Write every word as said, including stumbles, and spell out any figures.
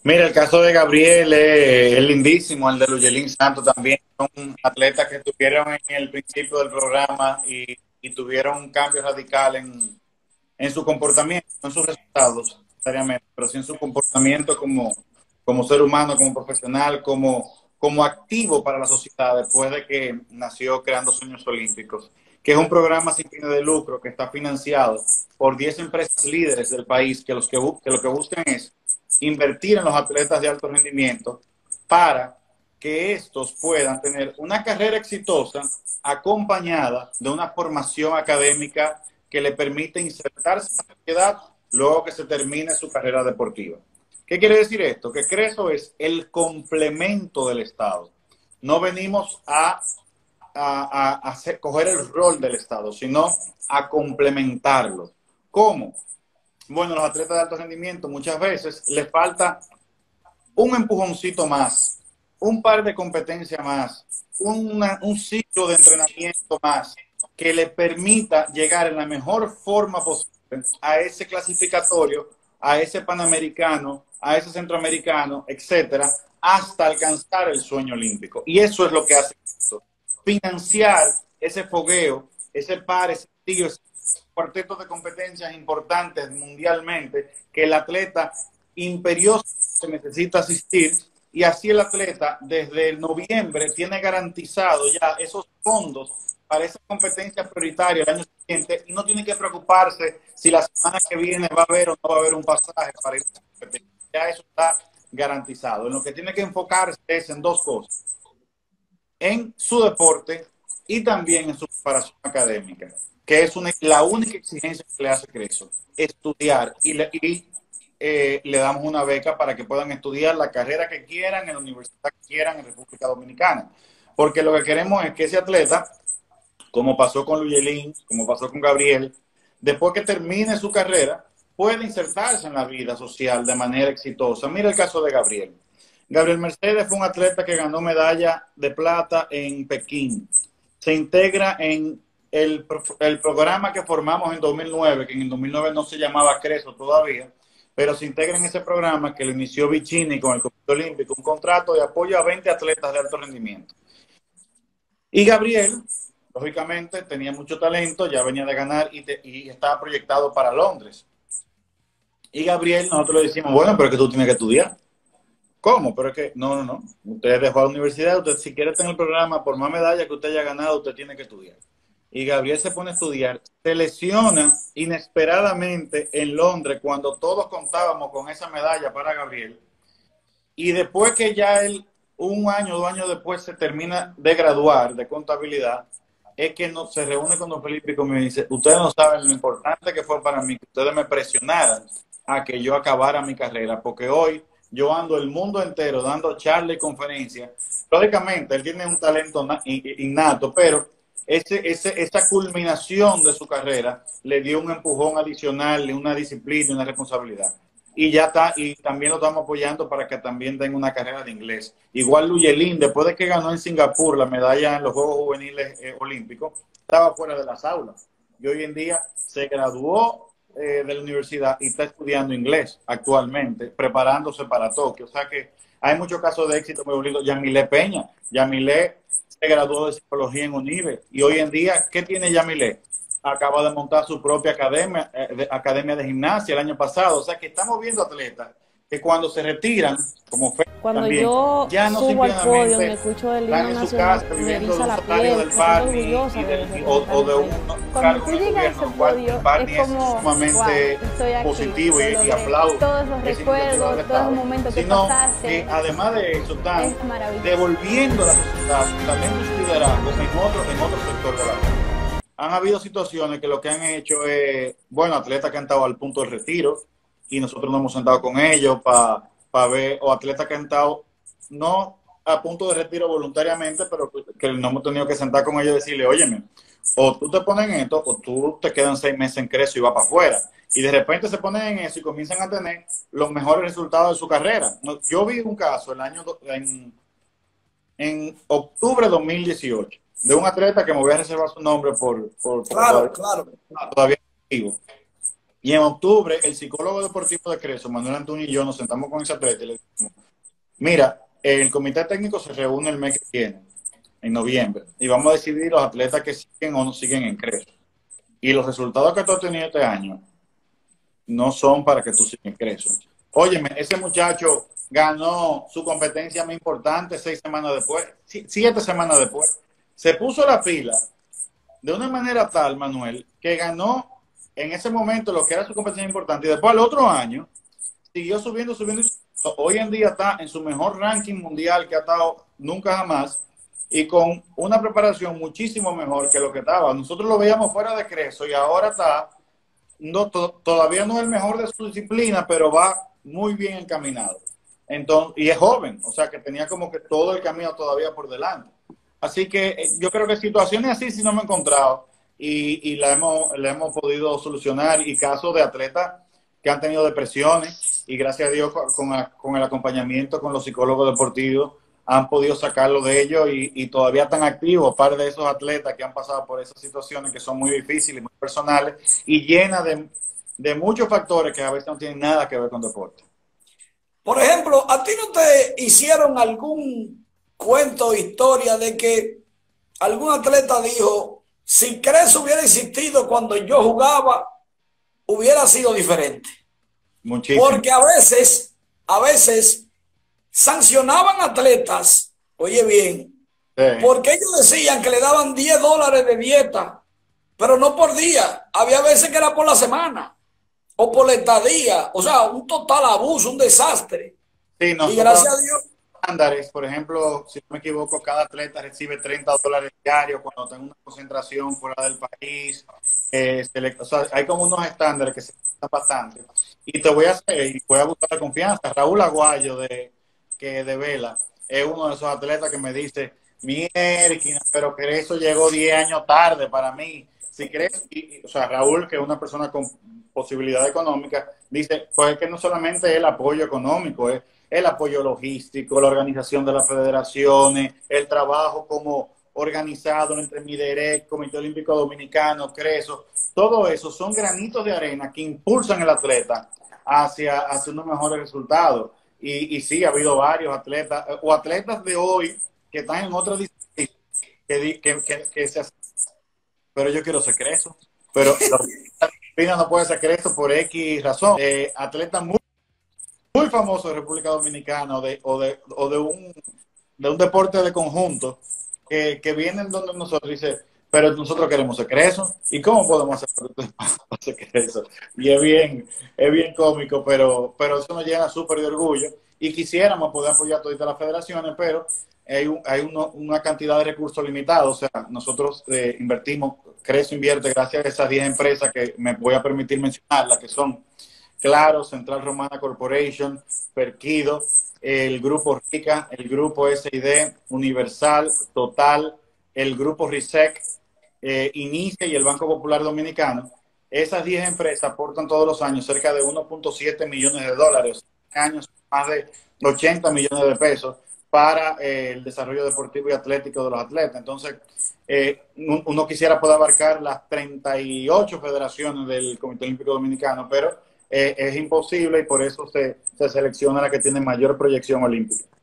Mira, el caso de Gabriel es, es lindísimo, el de Luyelín Santos también. Son atletas que estuvieron en el principio del programa y, y tuvieron un cambio radical en, en su comportamiento, no en sus resultados, necesariamente, pero sí en su comportamiento como, como ser humano, como profesional, como, como activo para la sociedad después de que nació Creando Sueños Olímpicos, que es un programa sin fines de lucro que está financiado por diez empresas líderes del país que, los que, que lo que buscan es invertir en los atletas de alto rendimiento para que estos puedan tener una carrera exitosa acompañada de una formación académica que le permite insertarse en la sociedad luego que se termine su carrera deportiva. ¿Qué quiere decir esto? Que Creso es el complemento del Estado. No venimos a, a, a, a hacer, coger el rol del Estado, sino a complementarlo. ¿Cómo? Bueno, los atletas de alto rendimiento muchas veces les falta un empujoncito más, un par de competencias más, una, un ciclo de entrenamiento más que le permita llegar en la mejor forma posible a ese clasificatorio, a ese panamericano, a ese centroamericano, etcétera, hasta alcanzar el sueño olímpico. Y eso es lo que hace esto, financiar ese fogueo, ese par, ese tío, ese cuarteto de competencias importantes mundialmente que el atleta imperiosamente necesita asistir, y así el atleta desde el noviembre tiene garantizado ya esos fondos para esa competencia prioritaria el año siguiente y no tiene que preocuparse si la semana que viene va a haber o no va a haber un pasaje para ir a esa competencia. Ya eso está garantizado. En lo que tiene que enfocarse es en dos cosas: en su deporte y también en su preparación académica, que es una, la única exigencia que le hace Creso, estudiar, y, le, y eh, le damos una beca para que puedan estudiar la carrera que quieran en la universidad que quieran en República Dominicana, porque lo que queremos es que ese atleta, como pasó con Luyelín, como pasó con Gabriel, después que termine su carrera, pueda insertarse en la vida social de manera exitosa. Mira el caso de Gabriel. Gabriel Mercedes fue un atleta que ganó medalla de plata en Pekín. Se integra en el, el programa que formamos en dos mil nueve, que en el dos mil nueve no se llamaba Creso todavía, pero se integra en ese programa que lo inició Vicini con el Comité Olímpico, un contrato de apoyo a veinte atletas de alto rendimiento. Y Gabriel, lógicamente, tenía mucho talento, ya venía de ganar y, te, y estaba proyectado para Londres. Y Gabriel, nosotros le decimos, bueno, pero es que tú tienes que estudiar. ¿Cómo? Pero es que, no, no, no. Usted dejó a la universidad, usted si quiere tener el programa, por más medallas que usted haya ganado, usted tiene que estudiar. Y Gabriel se pone a estudiar, se lesiona inesperadamente en Londres cuando todos contábamos con esa medalla para Gabriel. Y después que ya él, un año, dos años después, se termina de graduar de contabilidad, es que no, se reúne con don Felipe y conmigo y dice, ustedes no saben lo importante que fue para mí que ustedes me presionaran a que yo acabara mi carrera, porque hoy yo ando el mundo entero dando charlas y conferencias. Lógicamente, él tiene un talento innato, pero ese, ese, esa culminación de su carrera le dio un empujón adicional, una disciplina, una responsabilidad. Y ya está, y también lo estamos apoyando para que también tenga una carrera de inglés. Igual Luyelín, después de que ganó en Singapur la medalla en los Juegos Juveniles eh, Olímpicos, estaba fuera de las aulas. Y hoy en día se graduó eh, de la universidad y está estudiando inglés actualmente, preparándose para Tokio. O sea que hay muchos casos de éxito muy bonitos. Yamilé Peña, Yamilé se graduó de psicología en UNIBE. Y hoy en día, ¿qué tiene Yamilé? Acaba de montar su propia academia, eh, de, academia de gimnasia el año pasado. O sea que estamos viendo atletas que cuando se retiran, como Fe Cuando también, yo ya no subo al podio, me simplemente escucho el están himno en su nacional, casa me viviendo de eriza un la salario piel, del me siento Barney orgullosa y de del, o, representar o a mi de país. un Cuando cargo tú en el llegas a gobierno, ese en el cual el podio, es Barney es como, wow, sumamente estoy aquí, positivo lo y, y logré. aplaude Todos esos esa iniciativa del recuerdos, todos esos Estado, momentos que sino pasaste, que además de eso están es maravilloso. devolviendo a la sociedad su talento y su liderazgo en otro, en otro sector de la vida. Han habido situaciones que lo que han hecho es, bueno, atletas que han estado al punto del retiro y nosotros nos hemos sentado con ellos para pa ver, o atletas que han estado no a punto de retiro voluntariamente, pero que nos hemos tenido que sentar con ellos y decirle, óyeme, o tú te pones en esto, o tú te quedan seis meses en Creso y vas para afuera. Y de repente se ponen en eso y comienzan a tener los mejores resultados de su carrera. Yo vi un caso el año en, en octubre de dos mil dieciocho de un atleta que me voy a reservar su nombre por, por porque Claro, todavía, claro, claro. todavía es activo. Y en octubre, el psicólogo deportivo de Creso, Manuel Antonio y yo, nos sentamos con ese atleta y le dijimos, mira, el comité técnico se reúne el mes que viene, en noviembre, y vamos a decidir los atletas que siguen o no siguen en Creso. Y los resultados que tú has tenido este año no son para que tú sigas en Creso. Óyeme, ese muchacho ganó su competencia más importante seis semanas después, siete semanas después. Se puso la pila de una manera tal, Manuel, que ganó en ese momento lo que era su competencia importante y después al otro año siguió subiendo, subiendo. Hoy en día está en su mejor ranking mundial que ha estado nunca jamás y con una preparación muchísimo mejor que lo que estaba. Nosotros lo veíamos fuera de Creso y ahora está, no, to, todavía no es el mejor de su disciplina, pero va muy bien encaminado. Entonces, y es joven, o sea que tenía como que todo el camino todavía por delante. Así que eh, yo creo que situaciones así sí no me he encontrado y, y la, hemos, la hemos podido solucionar y casos de atletas que han tenido depresiones y gracias a Dios con, con el acompañamiento con los psicólogos deportivos han podido sacarlo de ellos y, y todavía están activos, par de esos atletas que han pasado por esas situaciones que son muy difíciles, muy personales y llenas de, de muchos factores que a veces no tienen nada que ver con deporte. Por ejemplo, ¿a ti no te hicieron algún cuento o historia de que algún atleta dijo, si Creso hubiera existido cuando yo jugaba, hubiera sido diferente? Muchísimo. Porque a veces, a veces sancionaban atletas, oye bien, sí, porque ellos decían que le daban diez dólares de dieta, pero no por día, había veces que era por la semana o por la estadía, o sea, un total abuso, un desastre. Sí, y gracias a Dios. Estándares, por ejemplo, si no me equivoco, cada atleta recibe treinta dólares diarios cuando tenga una concentración fuera del país. Eh, se le, o sea, hay como unos estándares que se están bastante. Y te voy a hacer, y voy a buscar la confianza. Raúl Aguayo de, que de Vela es uno de esos atletas que me dice, mierda, pero que eso llegó diez años tarde para mí. Si crees, y, o sea, Raúl, que es una persona con posibilidad económica, dice, pues es que no solamente el apoyo económico, es el apoyo logístico, la organización de las federaciones, el trabajo como organizado entre Miderec, Comité Olímpico Dominicano, Creso, todo eso son granitos de arena que impulsan al atleta hacia, hacia unos mejores resultados. Y, y sí, ha habido varios atletas, o atletas de hoy que están en otras disciplinas que, que, que, que se hacen, pero yo quiero ser Creso, pero la disciplina no puede ser Creso por X razón. Eh, atletas muy muy famoso de República Dominicana o de, o de, o de, un, de un deporte de conjunto que, que vienen donde nosotros dice, pero nosotros queremos ser Creso y cómo podemos hacer para ser Creso. Y es bien, es bien cómico, pero, pero eso nos llena súper de orgullo y quisiéramos poder apoyar a todas las federaciones, pero hay, un, hay uno, una cantidad de recursos limitados. O sea, nosotros eh, invertimos, Creso invierte gracias a esas diez empresas que me voy a permitir mencionarlas, que son Claro, Central Romana Corporation, Perquido, el Grupo Rica, el Grupo S I D, Universal, Total, el Grupo RISEC, eh, Inicia y el Banco Popular Dominicano. Esas diez empresas aportan todos los años cerca de uno punto siete millones de dólares, años más de ochenta millones de pesos para eh, el desarrollo deportivo y atlético de los atletas. Entonces, eh, uno quisiera poder abarcar las treinta y ocho federaciones del Comité Olímpico Dominicano, pero Eh, es imposible y por eso se, se selecciona la que tiene mayor proyección olímpica.